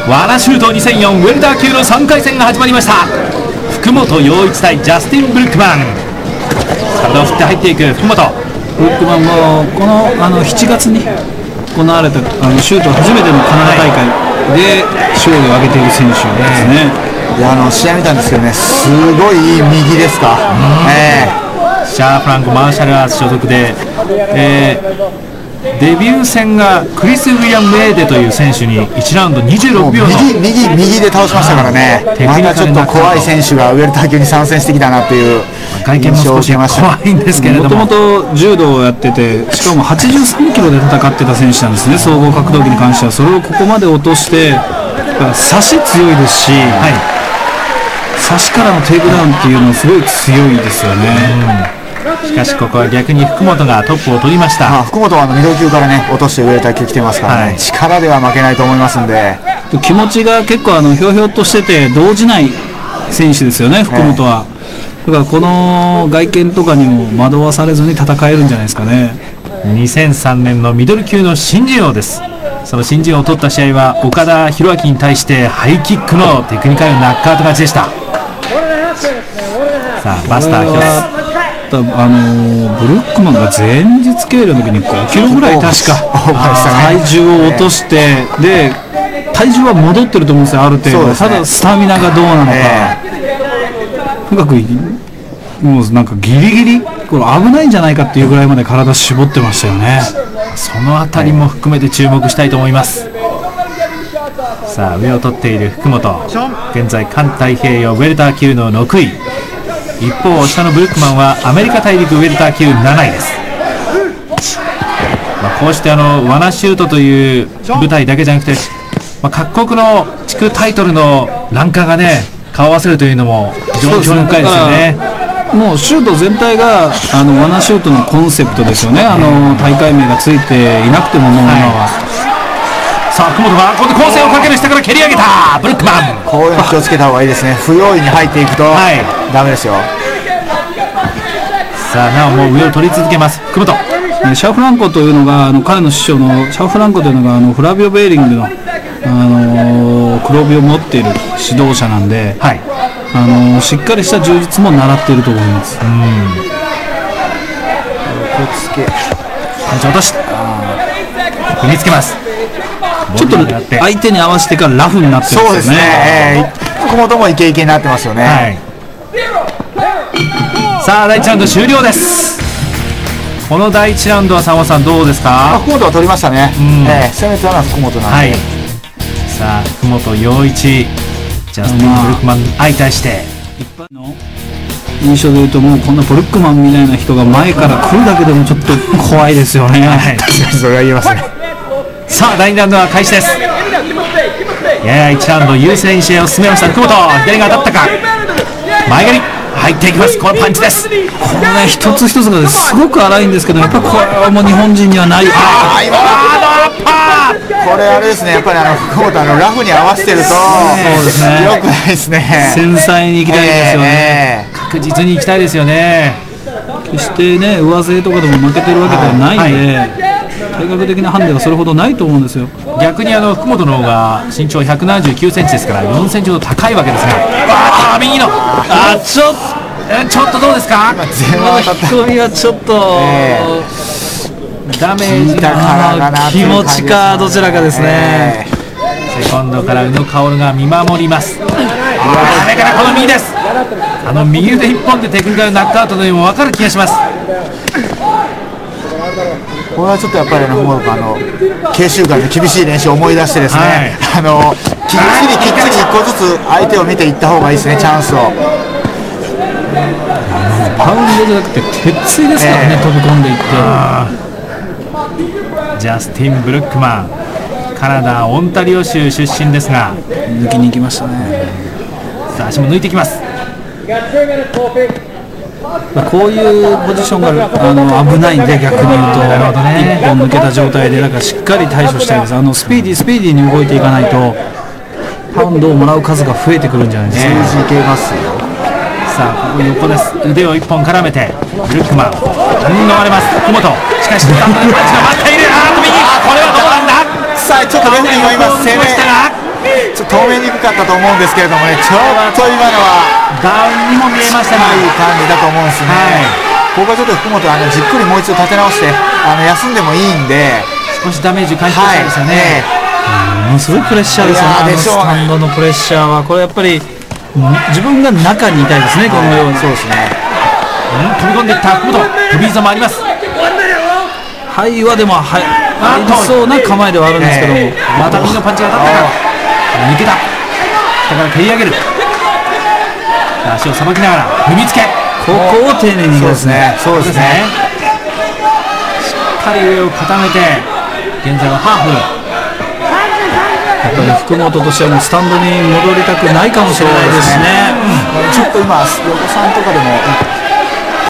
ワナシュート2004ウェルター級の3回戦が始まりました。福本陽一対ジャスティン・ブルックマン。体を振って入っていく福本。 ブルックマンもこの7月に行われたシュート初めてのカナダ大会で勝利を挙げている選手ですね。 試合見たんですけどね、すごいいい右ですか。 シャーフランコマーシャルアーツ所属で、デビュー戦がクリス・ウィリアム・メーデという選手に1ラウンド26秒の右で倒しましたからね。まだちょっと怖い選手がウェルター級に参戦してきたなっていう印象を受けました。 怖いんですけれども、 もともと柔道をやってて、しかも83キロで戦ってた選手なんですね。総合格闘技に関してはそれをここまで落として、差し強いですし、差しからのテイクダウンっていうのはすごい強いですよね。 しかしここは逆に福本がトップを取りました。 福本はミドル級からね落としてウェルター級来てますからね、力では負けないと思いますんで、 気持ちが結構ひょうひょうとしてて動じない選手ですよね、福本は。だからこの外見とかにも惑わされずに戦えるんじゃないですかね。 2003年のミドル級の新人王です。その新人王を取った試合は岡田博明に対してハイキックのテクニカルナックアウト勝ちでした。さあバスター1つ。 ブルックマンが前日計量の時に5キロぐらい確か体重を落として、で体重は戻ってると思うんですよ、ある程度。ただスタミナがどうなのか、とにかくもうなんかギリギリこれ危ないんじゃないかっていうぐらいまで体絞ってましたよね。 そのあたりも含めて注目したいと思います。さあ上を取っている福本、現在環太平洋ウェルター級の6位。一方下のブルックマンはアメリカ大陸ウェルター級7位です。こうしてワナシュートという舞台だけじゃなくて、各国の地区タイトルのランカーがね顔を合わせるというのも非常に興味深いですよね。 もうシュート全体がワナシュートのコンセプトですよね。大会名がついていなくてももう今は、 さあ福本がここで構成をかける下から蹴り上げたブルックマン。 こういうの気をつけた方がいいですね。不用意に入っていくとダメですよ。 さあなおもう上を取り続けます福本。 シャフランコというのが彼の師匠のシャフランコというのがフラビオ・ベーリングの、黒帯を持っている指導者なんで、しっかりした柔術も習っていると思います。 気をつけパンチ落とし踏みつけます。 ちょっと相手に合わせてからラフになってるんですよね。 福本もイケイケになってますよね。 さあ第1ラウンド終了です。この第1ラウンドは佐野さんどうですか。 福本は取りましたね。攻めたのは福本なんで、 さあ福本陽一ジャスティン・ブルックマン相対して一般の印象でいうと、もうこんなブルックマンみたいな人が前から来るだけでもちょっと怖いですよね。 それは言えますね。 さあ第2ラウンドは開始です。やや1ラウンド優勢に試合を進めました福本。左が当たったか、前蹴り入っていきます。このパンチです。 このね一つ一つがすごく荒いんですけど、やっぱりこれはもう日本人にはない。 これあれですね、やっぱり福本ラフに合わせてると良くないですね。 繊細にいきたいですよね。 確実にいきたいですよね。 決してね上背とかでも負けてるわけではないんで、体格的なハンデはそれほどないと思うんですよ。 逆に福本の方が身長179センチですから4センチほど高いわけですが、右のちょっとどうですか。 引き込みはちょっと、 ダメージが気持ちかどちらかですね。 セコンドから宇野薫が見守ります。上からこの右です。右腕一本でテクニカルナックアウトというのも分かる気がします。 これはちょっとやっぱり慶習館で厳しい練習を思い出してですね、きっちり1個ずつ相手を見ていった方がいいですね、チャンスを。 パウンドじゃなくて鉄槌ですからね、飛び込んでいって。 ジャスティン・ブルックマン、カナダオンタリオ州出身ですが抜きに行きましたね。 さあ足も抜いてきます。 こういうポジションが危ないんで、逆に言うと一本抜けた状態で、だからしっかり対処したいです。スピーディーに動いていかないとパウンドをもらう数が増えてくるんじゃないですか。 いけますよ。 さあここ横です。腕を一本絡めてブルックマン逃れます。福本、しかしダブルパンチが待っている。右、これはどうなんだ。 さあちょっとレフェリーが今攻めましたが、 ちょっと止めにくかったと思うんですけれどもね、ちょっと今のはダウンにも見えましたが、 いい感じだと思うんですね。ここはちょっと福本はじっくりもう一度立て直して休んでもいいんで、 少しダメージ感じてたんですよね。 ものすごいプレッシャーですよね。スタンドのプレッシャーはこれやっぱり自分が中にいたいですね、このように。 そうですね。 飛び込んでいった福本、飛び膝もあります。 はいはでも入りそうな構えではあるんですけども、 また右のパンチが当たったか、抜けた、下から蹴り上げる、足をさばきながら踏みつけ、 ここを丁寧にいきますね。 そうですね。 しっかり上を固めて、現在はハーフ。 やっぱり福本としてはもうスタンドに戻りたくないかもしれないですね。 ちょっと今横さんとかでも